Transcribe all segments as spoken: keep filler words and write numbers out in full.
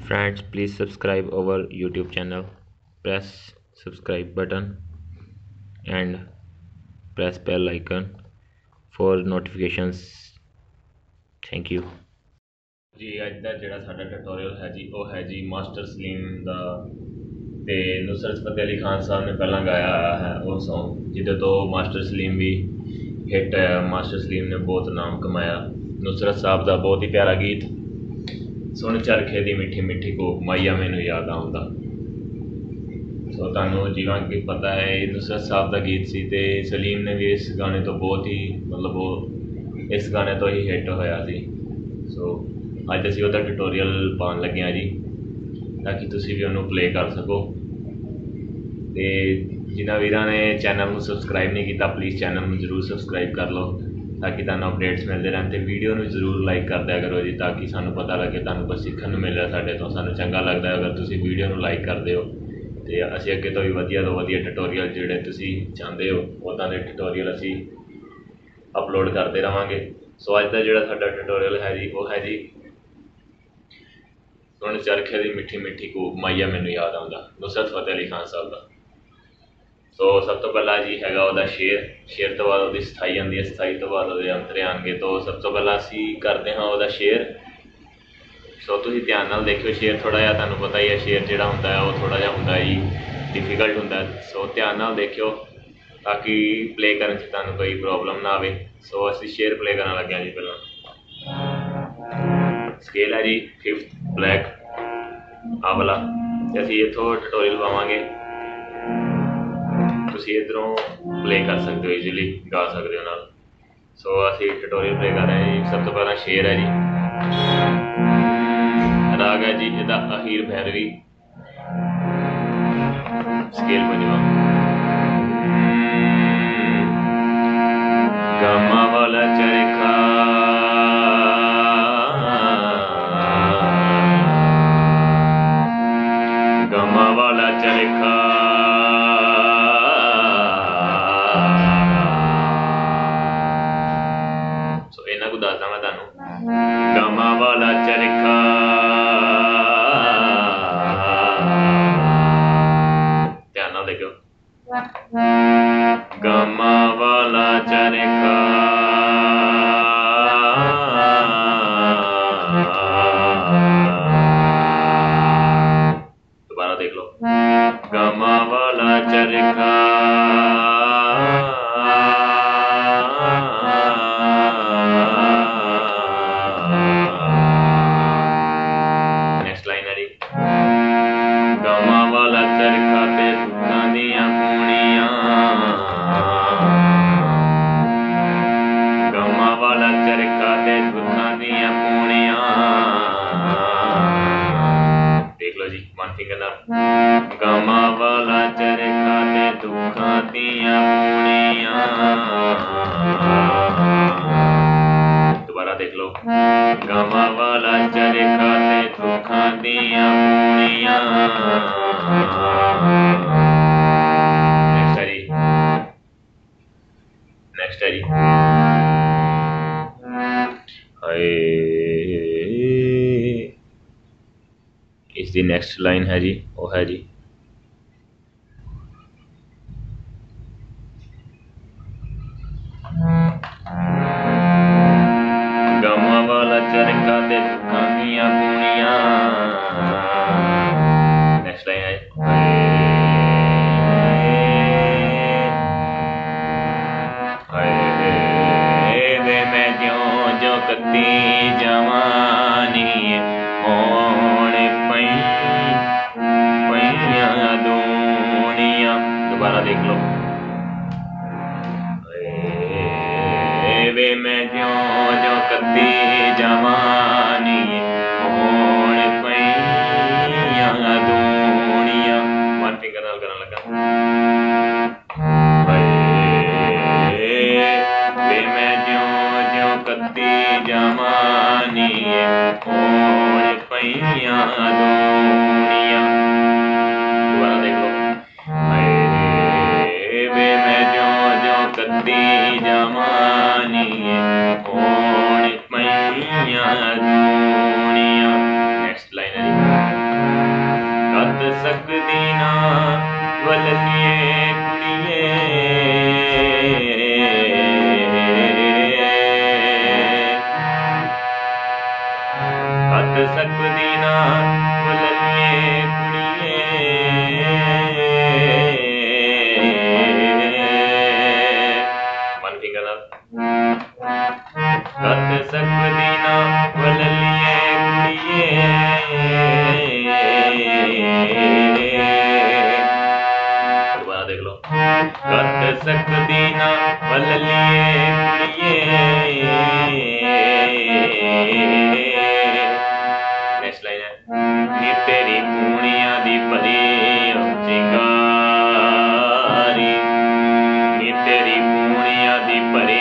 Friends, please subscribe our YouTube channel. Press subscribe button and press bell icon for notifications. Thank you. जी अज का जो साडा tutorial है जी वो है जी मास्टर सलीम का ते नुसरत फतेह अली खान साहब ने पहला गाया आया है वो सॉन्ग जिदे तो मास्टर सलीम भी हिट है। मास्टर सलीम ने बहुत नाम कमाया। नुसरत साहब का बहुत ही प्यारा गीत सुन चरखे दी मिठी मिठी को माइया मैनू याद आउंदा। सो तुहानू जिवें कि पता है नुसरत साहब का गीत सी ते सलीम ने भी इस गाने तो बहुत ही मतलब वो इस गाने तो ही हिट होया सी। सो अज असीं उहदा ट्यूटोरियल पाउण लगे हाँ जी ताकि तुसीं भी उन्होंने प्ले कर सको। तो जिन्होंने वीरां ने चैनल में सबसक्राइब नहीं किया प्लीज़ चैनल में जरूर सबसक्राइब कर लो ताकि तुहानू अपडेट्स मिलते रहन। तो वीडियो में जरूर लाइक कर दिया करो जी ताकि सानू पता लगे तुहानू कुछ सीखने को मिल रहा साडे तो सानू चंगा लगता है अगर तुसीं वीडियो में लाइक करते हो। तो असीं अगे तो भी वधिया तो वधिया ट्यूटोरियल जिहड़े तुसीं चाहते हो उदां दे ट्यूटोरियल असीं अपलोड करते रहांगे। सो अज का जिहड़ा साडा ट्यूटोरियल है जी वो है जी सुन चरखे दी मिठी मिठी कूक माइया मैनू याद आउंदा नुसरत फतेह अली खान साहब का। सो सब तो पहला जी हैगा वह शेर शेर तो बाद वो स्थाई आती है स्थाई तो बाद वो अंतरे आएंगे। तो सब तो पहला असी करते हाँ वह शेर। सो तुम ध्यान नाल देखियो शेर थोड़ा जहा तुहानू पता ही है शेर जोड़ा होंदा है वो थोड़ा जहा होंदा जी डिफिकल्ट होंदा। सो ध्यान नाल देखियो ताकि प्ले करने से तुहानू कोई प्रॉब्लम ना आए। सो असी शेर प्ले करन लगे हाँ जी। पहला स्केल है जी फिफ्थ ब्लैक आ वाला ते असीं इत्थों ट्यूटोरियल पावांगे तुसीं इधरों प्ले कर सकते हो ईजीली गा सकते हो नाल। सो असीं ट्यूटोरियल प्ले कर रहे हैं जी। सब तो पहला शेर है जी राग है जी इहदा अहीर भैरवी स्केल पंजवा गामा वाला चरखा गामा वाला चरखा सो इन्ना को दसदा मैं तुहानू गामा वाला चरखा ध्यान नाल देखियो गामा वाला चरखा दोबारा देख लो गामा वाला चरखा नेक्स्ट लाइन है जी गामा वाला चरखा ते दुखां दियां पूनियां गामा वाला चरखा ते दुखां दियां पूनियां देख लो जी वन फिंगर नाल गामा वाला चरखा ते दुखां दियां पूनियां। दोबारा देख लो गामा वाला चरखा ते दुखां दियां पूनियां। नेक्स्ट है जी नेक्स्ट है जी हाय इसकी नेक्स्ट लाइन है जी वो है जी गामा वाला चरखा ते दुखां दियां पूनियां। नेक्स्ट लाइन है हाय वे मैं ज्यों ज्यों कत्ती जवानी होण पई पईयां दूनियां। दोबारा देख लो वे मैं ज्यों ज्यों कत्ती जवानी होण पईयां दूनियां। वन फिंगर नाल करन लगा वे मैं ज्यों ज्यों कत्ती जवानी होण पईयां दूनियां। दोबारा देख लो वे मैं ज्यों ज्यों कत्ती जवानी होण पईयां दूनियां। नेक्स्ट लाइन है ਕੱਟ ਸਕਦੀ ਨਾ ਬੁਲਲੀਏ ਕੁੜੀਏ ਵਨ ਫਿੰਗਰ ਨਾਲ ਕੱਟ ਸਕਦੀ ਨਾ ਬੁਲਲੀਏ दोबारा देख लो कट सकती ना बल्लिए कुड़िए नेक्स्ट लाइन है नी तेरी पूनिया दी परी चिंगारी नी तेरी पूनिया दी परी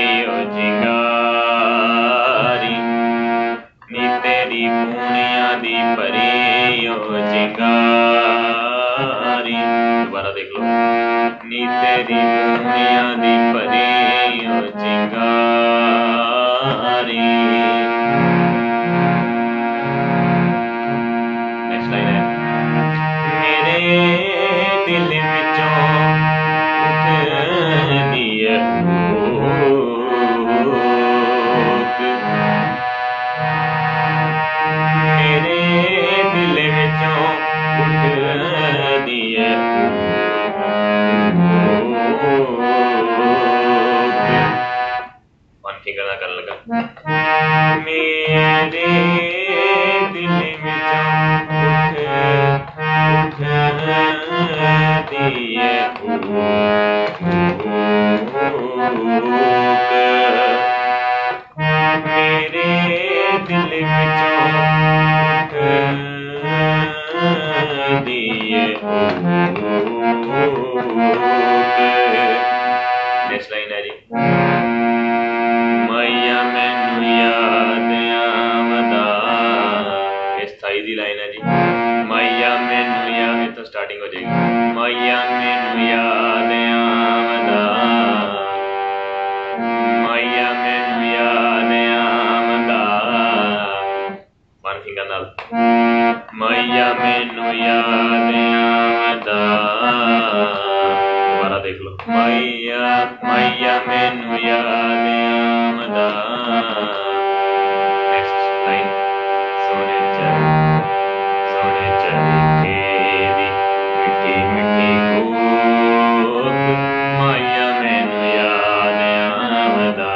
चिंगारी नी तेरी पूनिया दी परी चिंगारी दोबारा देख लो नी तेरी पूनिया दी परी चिंगारी नेक्स्ट लाइन है मेरे दिल विचों उठदी है भूख मेरे दिल विचों उठदी है वन फिंगर ना करने लगा मेरे दिल विचों उठ उठदी है भूख मेरे दिल विचों उठदी है नेक्स्ट लाइन है जी मैया मैनू याद आवदा इस थाई दी लाइन है जी मैया मैनू याद तो स्टार्टिंग हो जाएगी मैया मैनू याद आवदा मैया मैनू याद आवदा वन फिंगर नाल मैया मैनू याद आवदा दोबारा देख लो मैया मैया मैनू याद आवदा नेक्स्ट लाइन सोने चल सोने चल तेरी मिठी मिठी कोक मैया मैनू याद आवदा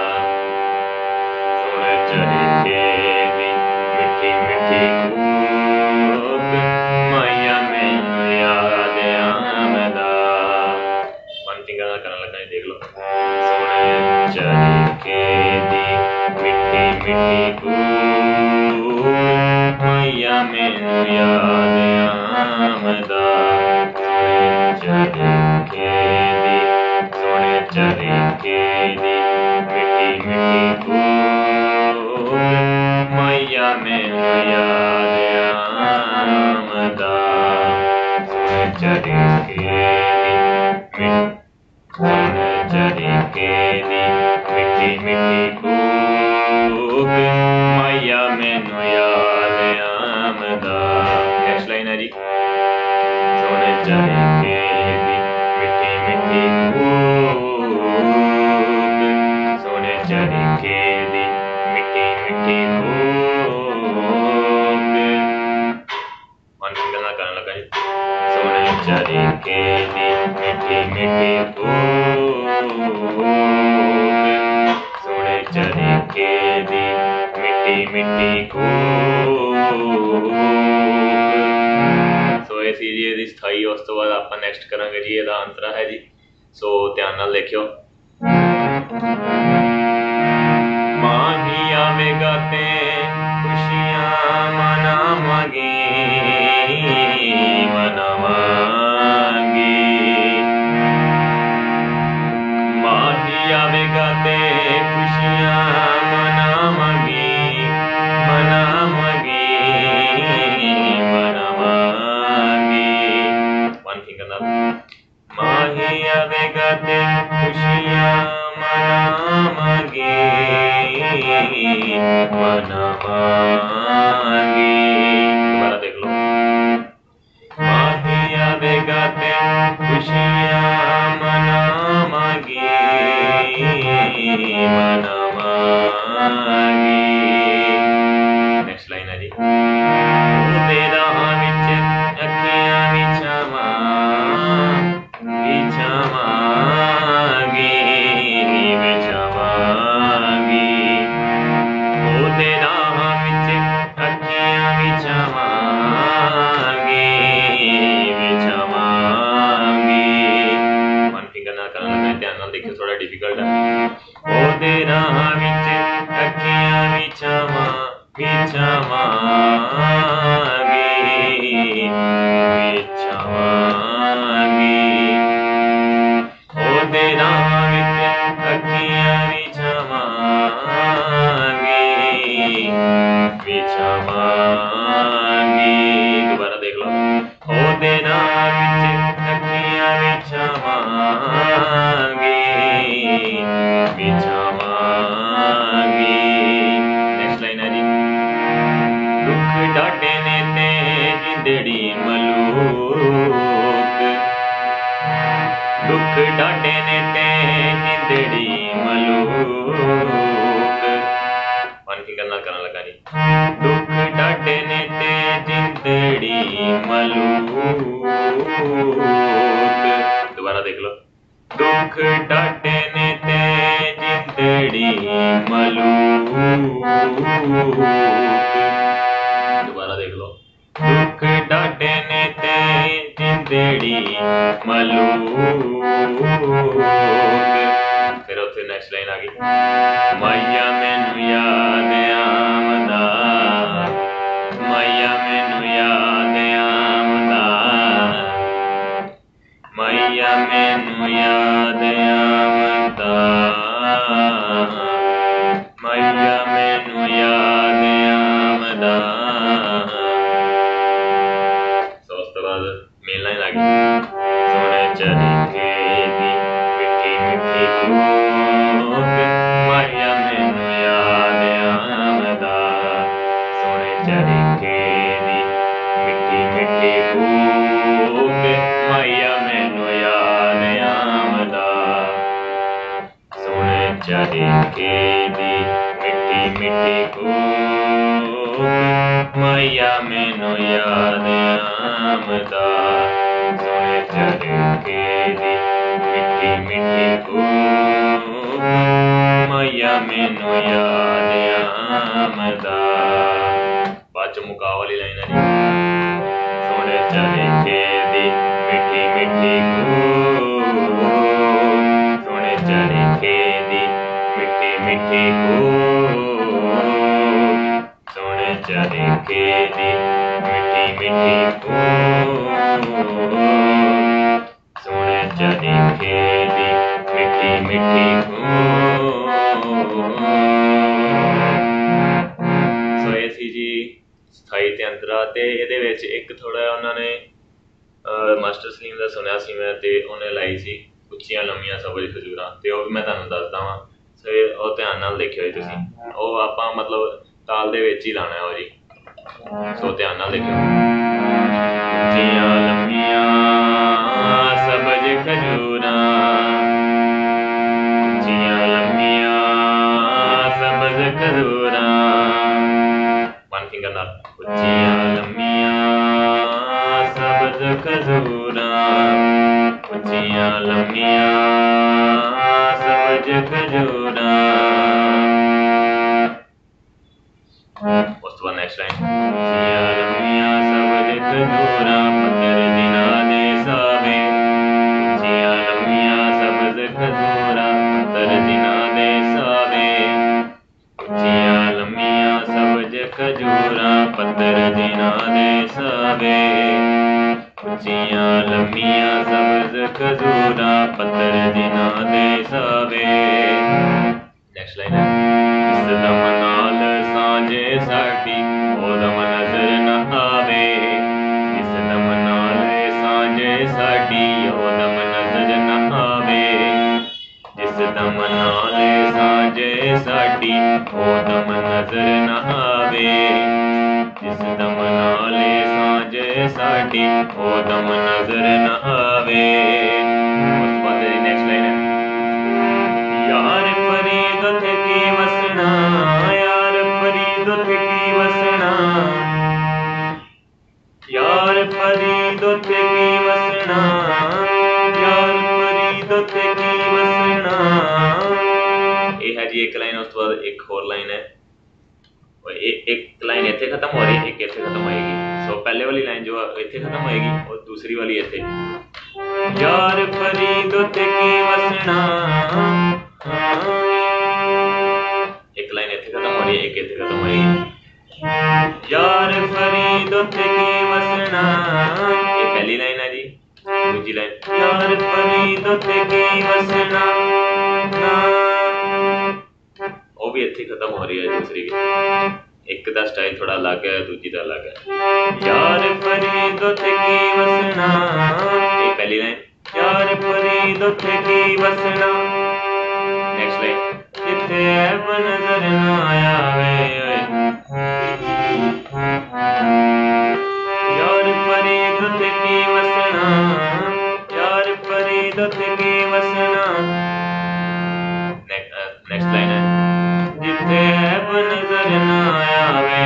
सोने चल तेरी मिठी मिठी कोक मैया मैनू याद आवदा फिंगर ना करने लगा देख लो सोने चरखे दी मिठी मिठी कोक मैया मैनू याद आवदा सोने चरखे दी सोने चरखे दी मिठी मिठी कोक मैया मैनू याद आवदा सोने चरखे दी सोने चरखे दी मिठी मिठी कोक मैया मैनू याद आवदा नेक्स्ट लाइन है जी सोने चरखे दी मिठी मिठी कोक सोने चरखे दी मिठी मिठी कोक वन फिंगर ना करने लगा जी सोने चरखे दी मिठी मिठी सोने चरखे दी मिठी मिठी सो ये सी जी दी स्थाई उस तो बाद आप नैक्सट करांगे जी ਇਹਦਾ अंतरा है जी सो ध्यान नाल देखियो माही आवेगा ते खुशियां मनावांगे मनावांगे माही आवेगा ते खुशियां मनावांगे मनावांगे मनावांगे वन फिंगर नाल माही आवेगा ते खुशियां मनावांगे मना ਵਿਛਾਵਾਂਗੀ ਉਹਦੇ ਰਾਹ ਵਿੱਚ ਅੱਖੀਆਂ ਵਿਛਾਵਾਂਗੀ ਵਿਛਾਵਾਂਗੀ ਦੁਬਾਰਾ ਦੇਖ ਲਓ ਉਹਦੇ ਰਾਹ ਵਿੱਚ ਅੱਖੀਆਂ ਵਿਛਾਵਾਂਗੀ ਵਿਛਾਵਾਂਗੀ ਨੈਕਸਟ ਲਾਈਨ ਹੈ ਜੀ ਦੁੱਖ ਡਾਢੇ ਨੇ ਤੇ ਜਿੰਦੜੀ ਮਲੂਕ ਦੁੱਖ ਡਾਢੇ ਨੇ ਤੇ ਜਿੰਦੜੀ ਮਲੂਕ ਵਨ ਫਿੰਗਰ ਨਾਲ ਕਰਨ ਲੱਗਾ ਜੀ ਦੁੱਖ ਡਾਢੇ ਨੇ ਤੇ ਜਿੰਦੜੀ ਮਲੂਕ ਦੁਬਾਰਾ ਦੇਖ ਲਓ ਦੁੱਖ ਡਾਢੇ ਨੇ ਤੇ ਜਿੰਦੜੀ ਮਲੂਕ ਦੁਬਾਰਾ ਦੇਖ ਲਓ ਦੁੱਖ ਡਾਢੇ ਨੇ ਤੇ ਜਿੰਦੜੀ ਮਲੂਕ ਫਿਰ ਉੱਥੇ ਨੈਕਸਟ ਲਾਈਨ ਆ ਗਈ ਮਾਇਆ ਮੈਨੂੰ ਯਾਦ ਆਮਦਾ ਮਾਇਆ ਮੈਨੂੰ ਯਾਦ ਆਮਦਾ ਮਾਇਆ ਮੈਨੂੰ ਯਾਦ ਆਮਦਾ ਮਾਇਆ ਮੈਨੂੰ ਯਾਦ ਆਮਦਾ ਸੋ ਉਸ ਤੋਂ ਬਾਅਦ ਮੇਨ ਲਾਈਨ ਆ ਗਈ ਸੋਹਣੇ ਚਰੀਕੇ ਦੀ ਮਿੱਠੀ ਮਿੱਠੀ ਕੂਕ ਮਾਇਆ ਮੈਨੂੰ ਯਾਦ ਆਮਦਾ ਸੋਹਣੇ ਚਰੀਕੇ ਦੀ ਮਿੱਠੀ ਮਿੱਠੀ ਕੂਕ ਮਾਇਆ ਮੈਨੂੰ ਯਾਦ ਆਮਦਾ ਸੋਹਣੇ ਚਰੀਕੇ ਦੀ ਮਿੱਠੀ ਮਿੱਠੀ ਕੂਕ ਮਾਇਆ ਮੈਨੂੰ ਯਾਦ ਆਮਦਾ ਸੋਹਣੇ ਚਰੀਕੇ ਦੀ ਮਿੱਠੀ ਮਿੱਠੀ ਕੂਕ ਮਾਇਆ ਮੈਨੂੰ ਯਾਦ ਆਮਦਾ ਬਾਅਦ ਚ ਮੁਕਾ ਵਾਲੀ ਲਾਈਨ ਹੈ ਜੀ ਸੋਹਣੇ ਚਰੀਕੇ ਦੀ ਮਿੱਠੀ ਮਿੱਠੀ ਕੂਕ ਸੋਹਣੇ ਚਰੀਕੇ ਦੀ ਮਿੱਠੀ ਮਿੱਠੀ ਕੂਕ ਸੋਹਣੇ ਚਰੀਕੇ ਦੀ ਮਿੱਠੀ ਮਿੱਠੀ ਕੂਕ ਸੋਹਣੇ ਚਰੀਕੇ ਦੀ ਮਿੱਠੀ ਮਿੱਠੀ ਕੂਕ ਸੋ ਇਹ ਸੀ ਜੀ ਸਥਾਈ ਤੇ ਅੰਤਰਾ ਤੇ ਇਹਦੇ ਵਿੱਚ ਇੱਕ ਥੋੜਾ ਉਹਨਾਂ ਨੇ ਮਾਸਟਰ ਸਲੀਮ ਦਾ ਸੁਣਿਆ ਸੀ ਮੈਂ ਤੇ ਉਹਨੇ ਲਾਈ ਸੀ ਉੱਚੀਆਂ ਲੰਮੀਆਂ ਸਬਜ਼ ਖਜੂਰਾਂ ਤੇ ਉਹ ਵੀ ਮੈਂ ਤੁਹਾਨੂੰ ਦੱਸਦਾ ਵਾਂ ਸੋ ਉਹ ਧਿਆਨ ਨਾਲ ਦੇਖਿਓ ਜੀ ਤੁਸੀਂ ਉਹ ਆਪਾਂ ਮਤਲਬ ਤਾਲ ਦੇ ਵਿੱਚ ਹੀ ਲਾਣਾ ਉਹ ਜੀ ਸੋ ਧਿਆਨ ਨਾਲ ਦੇਖਿਓ ਉੱਚੀਆਂ ਲੰਮੀਆਂ ਸਬਜ਼ ਖਜੂਰਾਂ ਉੱਚੀਆਂ ਲੰਮੀਆਂ ਸਬਜ਼ ਖਜੂਰਾਂ ਵਨ ਫਿੰਗਰ ਨਾਲ ਉੱਚੀਆਂ ਲੰਮੀਆਂ ਸਬਜ਼ ਖਜੂਰਾਂ ਉੱਚੀਆਂ ਲੰਮੀਆਂ ਸਬਜ਼ ਖਜੂਰਾਂ ਉਸ ਤੋਂ ਬਾਅਦ ਨੈਕਸਟ ਲਾਈਨ ਉੱਚੀਆਂ ਲੰਮੀਆਂ ਸਬਜ਼ ਖਜੂਰਾਂ ਪੱਤਰ ਦਿਨਾਂ ਦੇ ਸਾਵੇ ਉੱਚੀਆਂ ਲੰਮੀਆਂ ਸਬਜ਼ ਖਜੂਰਾਂ ਪੱਤਰ ਦਿਨਾਂ ਦੇ ਸਾਵੇ ਉੱਚੀਆਂ ਲੰਮੀਆਂ ਸਬਜ਼ ਖਜੂਰਾਂ ਪੱਤਰ ਦਿਨਾਂ ਦੇ ਸਾਵੇ ਉੱਚੀਆਂ ਲੰਮੀਆਂ ਸਬਜ਼ ਖਜੂਰਾਂ ਪੱਤਰ ਦਿਨਾਂ ਦੇ ਸਾਵੇ ਨੈਕਸਟ ਲਾਈਨ ਹੈ ਇਸ ਦਮ ਨਾਲ ਸਾਂਝੇ ਸਾਡੀ ਉਹ ਦਮ ਨਜ਼ਰ ਨਾ ਆਵੇ ਇਸ ਦਮ ਨਾਲ ਸਾਂਝੇ ਸਾਡੀ ਉਹ ਦਮ ਨਜ਼ਰ ਨਾ ਆਵੇ ਜਿਸ ਦਮ ਨਾਲ ਸਾਂਝੇ ਸਾਡੀ ਉਹ ਦਮ ਨਜ਼ਰ ਨਾ ਆਵੇ ਜਿਸ ਦਮ ਨਾਲ ਸਾਂਝੇ ਸਾਡੀ ਉਹ ਦਮ ਨਜ਼ਰ ਨਾ ਆਵੇ ਉਸ ਤੋਂ ਬਾਅਦ ਨੈਕਸਟ ਲਾਈਨ ਹੈ ਯਾਰ ਫਰੀਦ ਉੱਥੇ ਕੀ ਵਸਣਾ ਯਾਰ ਫਰੀਦ ਉੱਥੇ ਕੀ ਵਸਣਾ ਯਾਰ ਫਰੀਦ ਉੱਥੇ ਕੀ ਵਸਣਾ ਯਾਰ ਫਰੀਦ ਉੱਥੇ ਕੀ ਵਸਣਾ ਇਹ ਹੈ ਜੀ ਇੱਕ ਲਾਈਨ ਉਸ ਤੋਂ ਬਾਅਦ ਇੱਕ ਹੋਰ ਲਾਈਨ ਹੈ एक लाइन इत्थे खत्म हो रही है एक इत्थे खत्म होएगी सो पहले वाली लाइन जो इत्थे खत्म होएगी और दूसरी वाली इत्थे यार फरीद उत्ते की वसना एक लाइन इत्थे खत्म हो रही है एक इत्थे खत्म होएगी यार फरीद उत्ते की वसना, ये पहली लाइन है जी। दूजी लाइन यार फरीद उत्ते की वसना ना, वो भी इत्थे खत्म हो रही है दूसरी की। एक का स्टाइल थोड़ा अलग है, दूजी का अलग है। यार फरीद उत्ते की वसना, ये पहली लाइन यार फरीद उत्ते की वसना। नेक्स्ट लाइन जिथे ऐब नजर ना आवे, यार फरीद उत्ते की वसना, यार फरीद उत्ते की वसना। नेक्स्ट लाइन है जिथे ऐब नजर ना आवे,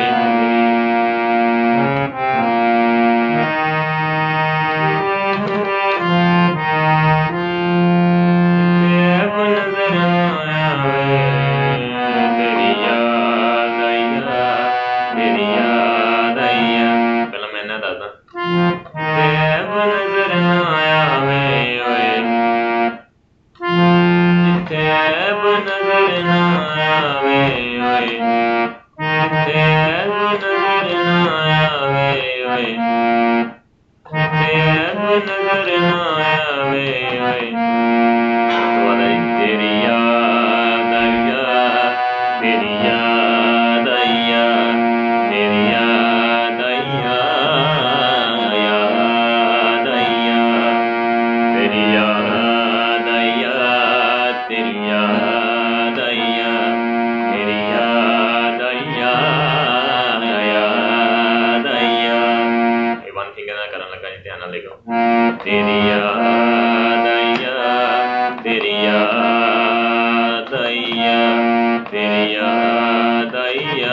तेरी याद आइया, तेरी याद आइया, तेरी याद आइया,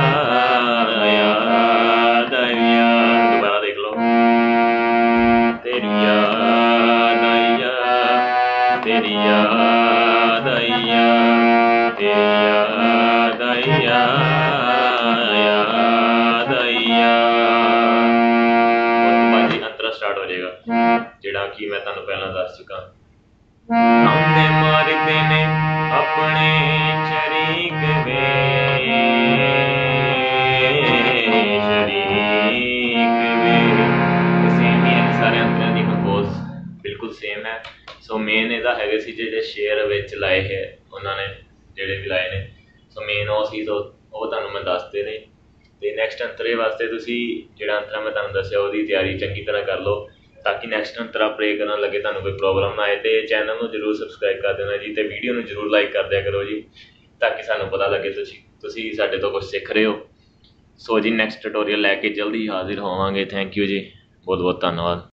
याद आइया। दोबारा देख लो। तेरी याद आइया, तेरी याद आइया, तेरी याद आइया, याद आइया। स्टार्ट हो जाएगा जिहड़ा कि मैं तुहानू पहला दस चुका। सामने मारते ने अपने शरीक वे, शरीक वे। सेम ही है सारे अंतरियां दी कंपोज बिल्कुल सेम है। सो मेन इहदा हैगा सी जिहड़े शेयर विच लाए है उन्होंने जिहड़े भी लाए ने, सो मेन वो सी तो वो तुहानू मैं दसते ने। तो नैक्सट अंतरे वास्ते तुसी जिहड़ा अंतरा मैं तुहानू दस्सिया उहदी तैयारी चंगी तरह कर लो ताकि नैक्सट अंतरा प्रे करन लगे तुहानू कोई प्रॉब्लम ना आए। तो चैनल में जरूर सबसक्राइब कर देना जी, तो वीडियो में जरूर लाइक कर दिया करो जी ताकि सानू पता लगे तुसी तुसी साडे तो कुछ सीख रहे हो। सो जी नैक्सट ट्यूटोरियल लैके जल्दी हाजिर होवांगे। थैंक यू जी, बहुत बहुत धन्यवाद।